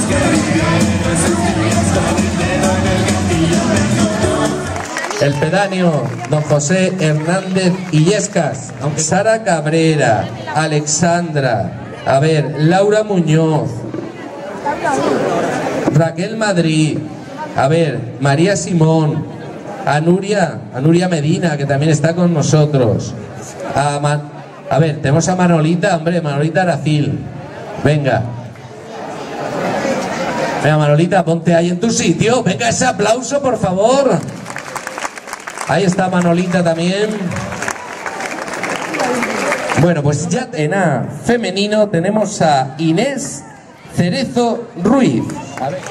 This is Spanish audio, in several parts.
El pedáneo, don José Hernández Illescas, Sara Cabrera, Alexandra, a ver, Laura Muñoz, Raquel Madrid, a ver, María Simón, a Nuria Medina, que también está con nosotros, a ver, tenemos a Manolita, hombre, Manolita Aracil, venga, Manolita, ponte ahí en tu sitio, venga, ese aplauso, por favor. Ahí está Manolita también. Bueno, pues ya en A femenino tenemos a Inés Cerezo Ruiz. A ver.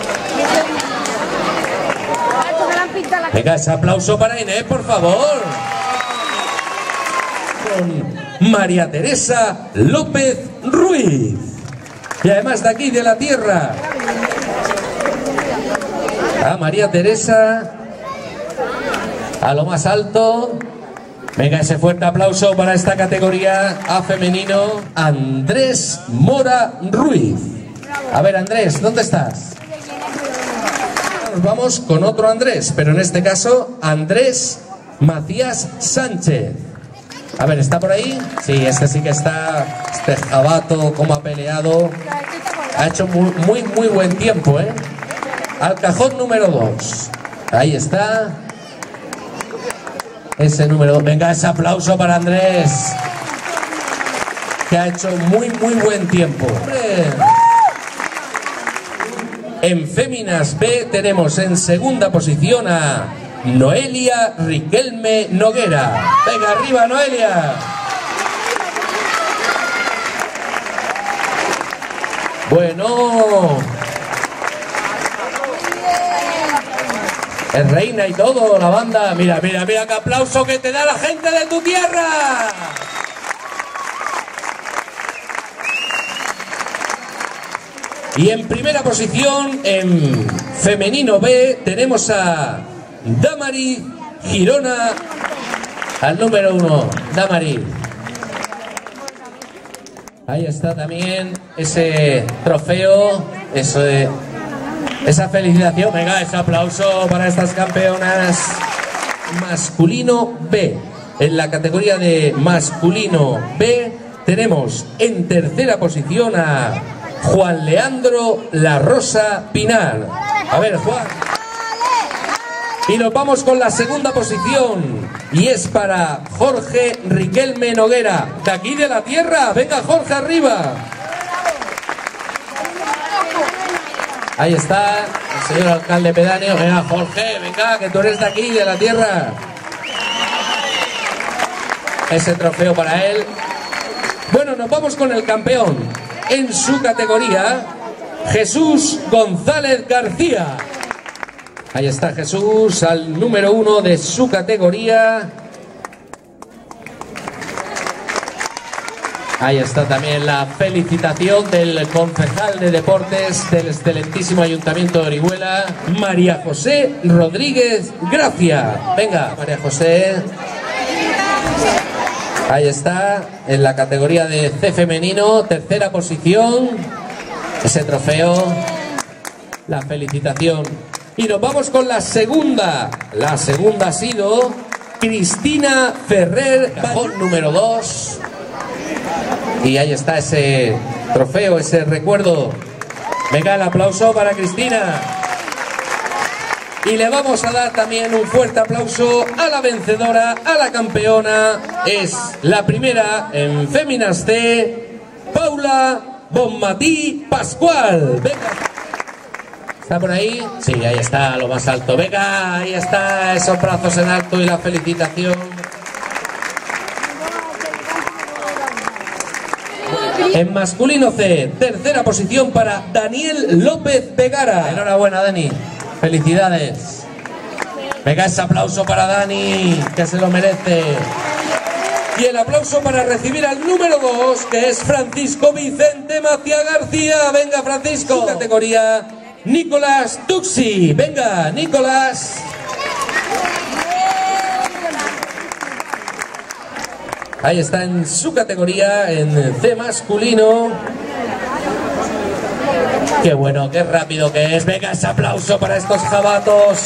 Venga, ese aplauso para Inés, por favor. Con María Teresa López Ruiz. Y además de aquí, de la tierra. A María Teresa. A lo más alto. Venga, ese fuerte aplauso para esta categoría A femenino. Andrés Mora Ruiz. A ver, Andrés, ¿dónde estás? Nos vamos con otro Andrés, pero en este caso Andrés Macías Sánchez. A ver, ¿está por ahí? Sí, este sí que está. Este jabato, como ha peleado. Ha hecho muy buen tiempo, ¿eh? Al cajón número 2. Ahí está. Ese número, venga, ese aplauso para Andrés, que ha hecho muy buen tiempo. En Féminas B tenemos en segunda posición a Noelia Riquelme Noguera. Venga, arriba, Noelia. Bueno, es reina y todo, la banda. Mira qué aplauso que te da la gente de tu tierra. Y en primera posición, en femenino B, tenemos a Damari Girona, al número 1, Damari. Ahí está también ese trofeo, esa felicitación. Venga, ese aplauso para estas campeonas. Masculino B. En la categoría de masculino B tenemos en tercera posición a Juan Leandro La Rosa Pinar. A ver, Juan. Y nos vamos con la segunda posición. Y es para Jorge Riquelme Noguera, de aquí de la tierra. Venga, Jorge, arriba. Ahí está el señor alcalde pedáneo. Venga, Jorge, venga, que tú eres de aquí, de la tierra. Ese trofeo para él. Bueno, nos vamos con el campeón. En su categoría, Jesús González García. Ahí está Jesús, al número 1 de su categoría. Ahí está también la felicitación del concejal de deportes del excelentísimo Ayuntamiento de Orihuela, María José Rodríguez Gracia. Venga, María José. Ahí está, en la categoría de C femenino, tercera posición. Ese trofeo, la felicitación. Y nos vamos con la segunda. La segunda ha sido Cristina Ferrer, cajón número 2. Y ahí está ese trofeo, ese recuerdo. Venga, el aplauso para Cristina. Y le vamos a dar también un fuerte aplauso a la vencedora, a la campeona. Es la primera en Féminas C, Paula Bonmatí Pascual. Venga. ¿Está por ahí? Sí, ahí está, lo más alto. Venga, ahí está, esos brazos en alto y la felicitación. En masculino C, tercera posición para Daniel López Vegara. Enhorabuena, Dani. Felicidades. Venga, ese aplauso para Dani, que se lo merece. Y el aplauso para recibir al número 2, que es Francisco Vicente Macía García. Venga, Francisco. Su categoría, Nicolás Tuxi. Venga, Nicolás. Ahí está en su categoría, en C masculino. Qué bueno, qué rápido que es. Venga, ese aplauso para estos jabatos.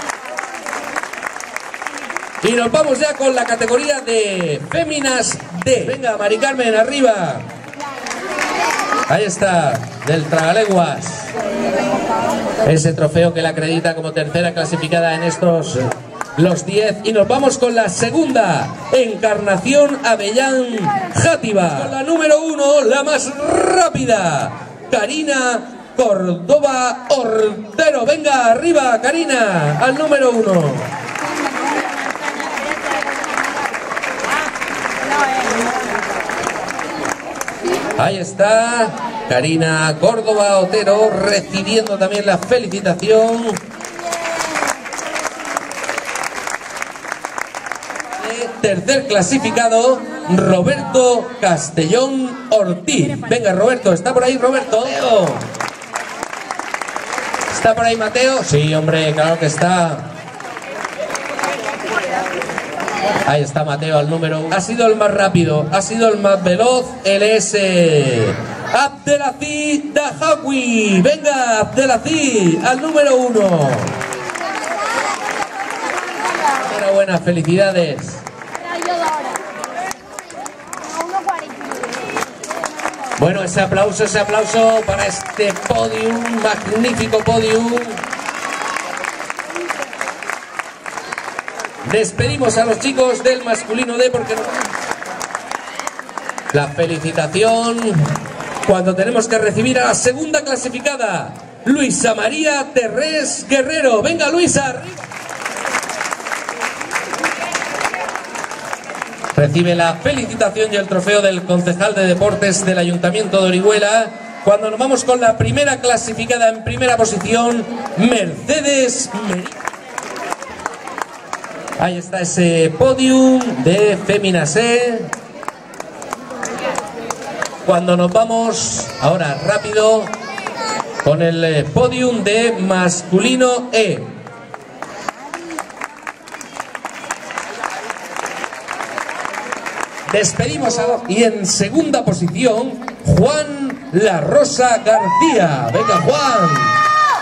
Y nos vamos ya con la categoría de féminas D. Venga, Mari Carmen, arriba. Ahí está, del tragalenguas. Ese trofeo que la acredita como tercera clasificada en estos los 10. Y nos vamos con la segunda, Encarnación Avellán Játiva. Con la número 1, la más rápida, Karina Córdoba Ortero. Venga, arriba, Karina, al número 1. Ahí está, Karina Córdoba Otero recibiendo también la felicitación. Tercer clasificado, Roberto Castellón Ortiz. Venga, Roberto, ¿está por ahí Roberto? ¿Está por ahí Mateo? Sí, hombre, claro que está. Ahí está Mateo al número 1. Ha sido el más rápido, ha sido el más veloz. Él es Abdelaziz Dahawi. Venga, Abdelaziz al número 1. Enhorabuena, felicidades. Bueno, ese aplauso para este podium, magnífico podium. Despedimos a los chicos del masculino D porque la felicitación cuando tenemos que recibir a la segunda clasificada, Luisa María Terrés Guerrero. Venga, Luisa. Recibe la felicitación y el trofeo del concejal de deportes del Ayuntamiento de Orihuela. Cuando nos vamos con la primera clasificada en primera posición, Mercedes Merino. Ahí está ese podium de Féminas E. Cuando nos vamos ahora rápido con el podium de masculino E. Despedimos a los... Y en segunda posición, Juan La Rosa García. Venga, Juan.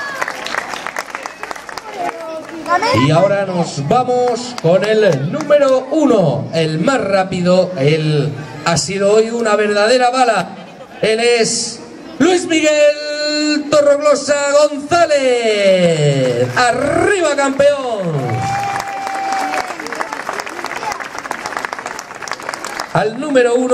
Y ahora nos vamos con el número 1, el más rápido. Él ha sido hoy una verdadera bala. Él es Luis Miguel Torroglosa González. ¡Arriba, campeón! Al número 1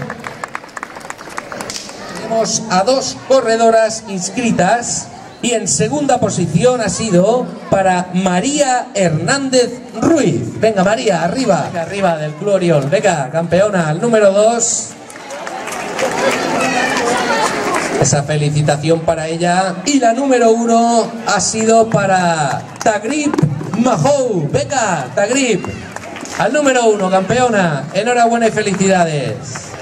tenemos a 2 corredoras inscritas. Y en segunda posición ha sido para María Hernández Ruiz. Venga, María, arriba. Venga, arriba del Club Oriol. Venga, campeona, al número 2. Esa felicitación para ella. Y la número 1 ha sido para Tagrip Mahou. Venga, Tagrip. Al número 1, campeona. Enhorabuena y felicidades.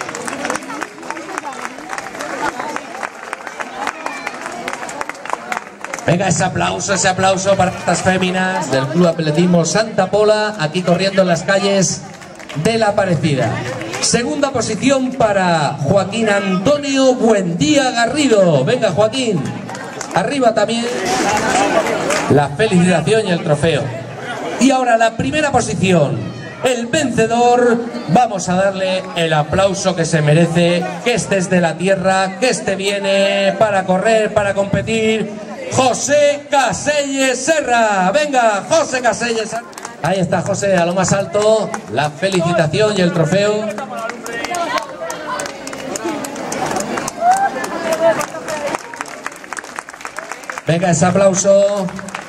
Venga, ese aplauso para estas féminas del Club Atletismo Santa Pola, aquí corriendo en las calles de La Aparecida. Segunda posición para Joaquín Antonio Buendía Garrido. Venga, Joaquín. Arriba también la felicitación y el trofeo. Y ahora la primera posición, el vencedor. Vamos a darle el aplauso que se merece, que este es de la tierra, que este viene para correr, para competir. José Caselles Serra. Venga, José Caselles Serra. Ahí está José, a lo más alto, la felicitación y el trofeo. Venga, ese aplauso.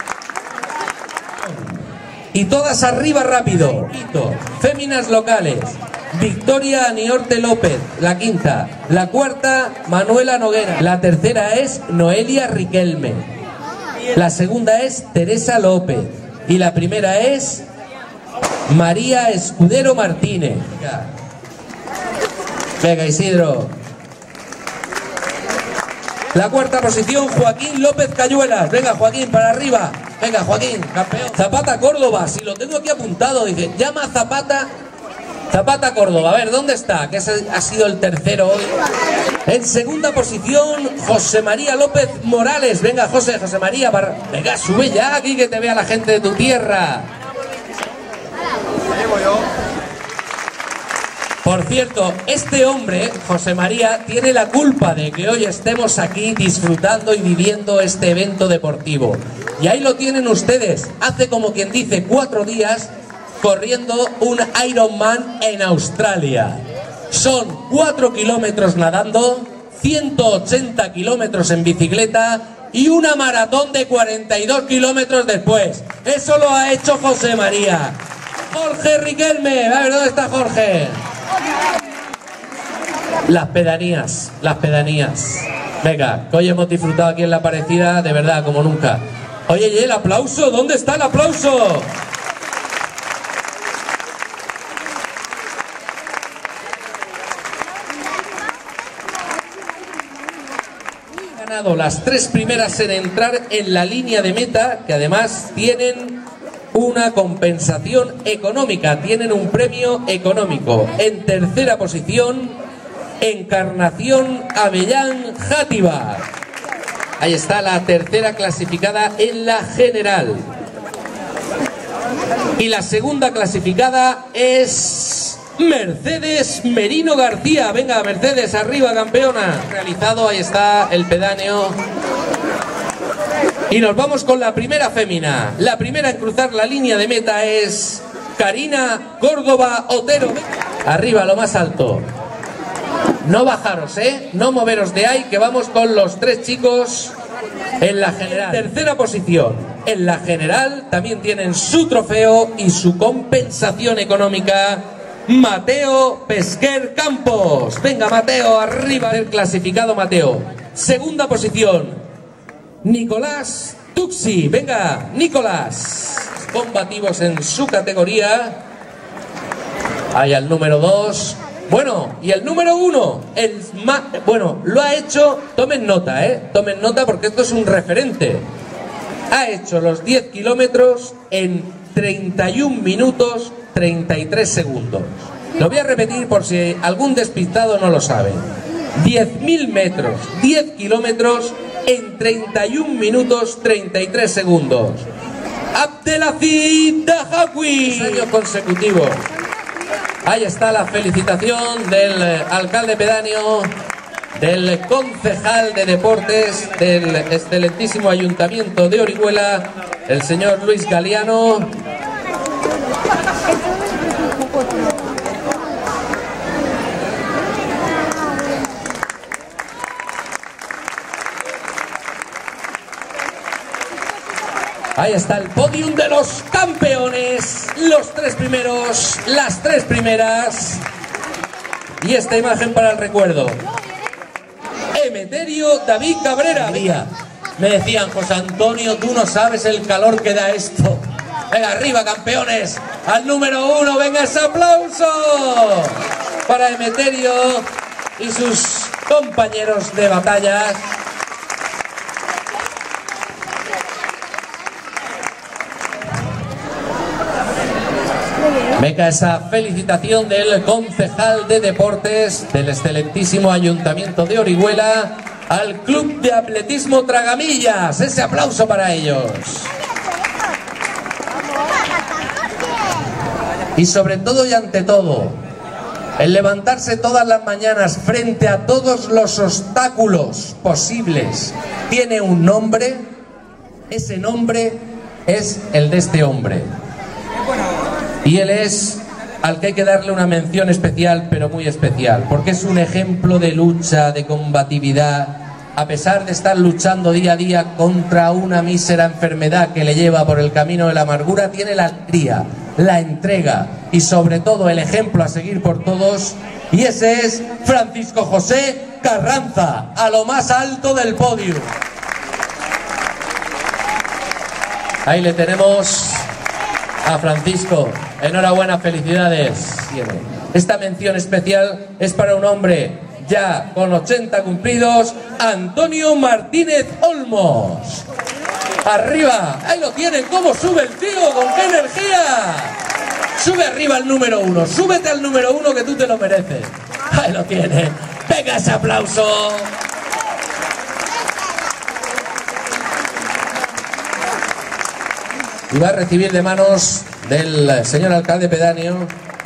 Y todas arriba rápido. Féminas locales. Victoria Aniorte López, la quinta. La cuarta, Manuela Noguera. La tercera es Noelia Riquelme. La segunda es Teresa López. Y la primera es María Escudero Martínez. Venga, Isidro. La cuarta posición, Joaquín López Cayuelas. Venga, Joaquín, para arriba. Venga, Joaquín, campeón. Zapata Córdoba, si lo tengo aquí apuntado, dice, llama a Zapata Córdoba. A ver, ¿dónde está? Que ese ha sido el tercero hoy. En segunda posición, José María López Morales. Venga, José María, venga, sube ya aquí que te vea la gente de tu tierra. Por cierto, este hombre, José María, tiene la culpa de que hoy estemos aquí disfrutando y viviendo este evento deportivo. Y ahí lo tienen ustedes, hace como quien dice 4 días, corriendo un Ironman en Australia. Son 4 kilómetros nadando, 180 kilómetros en bicicleta y una maratón de 42 kilómetros después. Eso lo ha hecho José María. Jorge Riquelme, a ver, ¿dónde está Jorge? Las pedanías. Venga, que hoy hemos disfrutado aquí en La Parecida, de verdad, como nunca. Oye, ¿y el aplauso? ¿Dónde está el aplauso? Ganado las 3 primeras en entrar en la línea de meta, que además tienen una compensación económica, tienen un premio económico. En tercera posición, Encarnación Avellán Játiva. Ahí está la tercera clasificada en la general. Y la segunda clasificada es Mercedes Merino García. Venga, Mercedes, arriba, campeona. Realizado, ahí está el pedáneo. Y nos vamos con la primera fémina. La primera en cruzar la línea de meta es Karina Córdoba Otero. Arriba, lo más alto. No bajaros, no moveros de ahí, que vamos con los 3 chicos en la general. En tercera posición, en la general, también tienen su trofeo y su compensación económica, Mateo Pesquer Campos. Venga, Mateo, arriba, el clasificado Mateo. Segunda posición, Nicolás Tuxi. Venga, Nicolás. Combativos en su categoría. Ahí al número 2. Bueno, y el número 1, bueno, lo ha hecho, tomen nota, tomen nota porque esto es un referente. Ha hecho los 10 kilómetros en 31 minutos 33 segundos. Lo voy a repetir por si algún despistado no lo sabe. 10.000 metros, 10 kilómetros en 31 minutos 33 segundos. Abdelaziz Dahawi, 6 años consecutivos. Ahí está la felicitación del alcalde pedáneo, del concejal de deportes, del excelentísimo ayuntamiento de Orihuela, el señor Luis Galeano. Ahí está el podium de los campeones, los 3 primeros, las 3 primeras. Y esta imagen para el recuerdo. Emeterio David Cabrera. Me decían, José Antonio, tú no sabes el calor que da esto. Venga, arriba, campeones. Al número 1, venga ese aplauso para Emeterio y sus compañeros de batalla. Venga esa felicitación del concejal de deportes del excelentísimo ayuntamiento de Orihuela al Club de Atletismo Tragamillas. Ese aplauso para ellos. Y sobre todo y ante todo, el levantarse todas las mañanas frente a todos los obstáculos posibles tiene un nombre. Ese nombre es el de este hombre. Y él es al que hay que darle una mención especial, pero muy especial, porque es un ejemplo de lucha, de combatividad, a pesar de estar luchando día a día contra una mísera enfermedad que le lleva por el camino de la amargura, tiene la alegría, la entrega y sobre todo el ejemplo a seguir por todos, y ese es Francisco José Carranza, a lo más alto del podio. Ahí le tenemos a Francisco. Enhorabuena, felicidades. Esta mención especial es para un hombre ya con 80 cumplidos, Antonio Martínez Olmos. Arriba, ahí lo tienen, cómo sube el tío, con qué energía. Sube arriba al número 1, súbete al número 1 que tú te lo mereces. Ahí lo tienen. Venga ese aplauso. Y va a recibir de manos del señor alcalde pedáneo.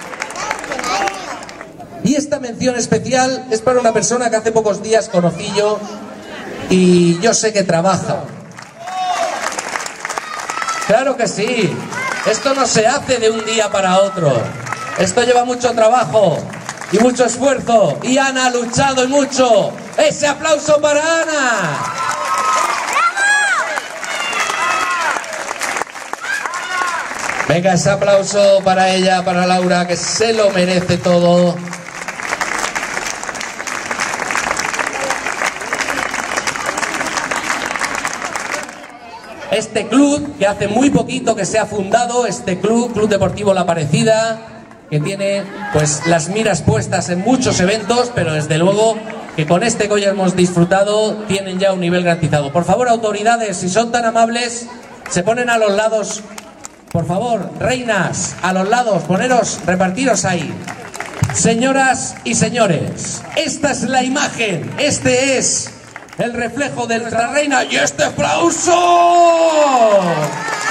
Y esta mención especial es para una persona que hace pocos días conocí yo y yo sé que trabaja. Claro que sí. Esto no se hace de un día para otro. Esto lleva mucho trabajo y mucho esfuerzo. Y Ana ha luchado y mucho. ¡Ese aplauso para Ana! Venga, ese aplauso para ella, para Laura, que se lo merece todo. Este club, que hace muy poquito que se ha fundado, este Club Deportivo La Parecida, que tiene pues las miras puestas en muchos eventos, pero desde luego que con este que hoy hemos disfrutado tienen ya un nivel garantizado. Por favor, autoridades, si son tan amables, se ponen a los lados. Por favor, reinas, a los lados, poneros, repartiros ahí. Señoras y señores, esta es la imagen, este es el reflejo de nuestra reina y este aplauso.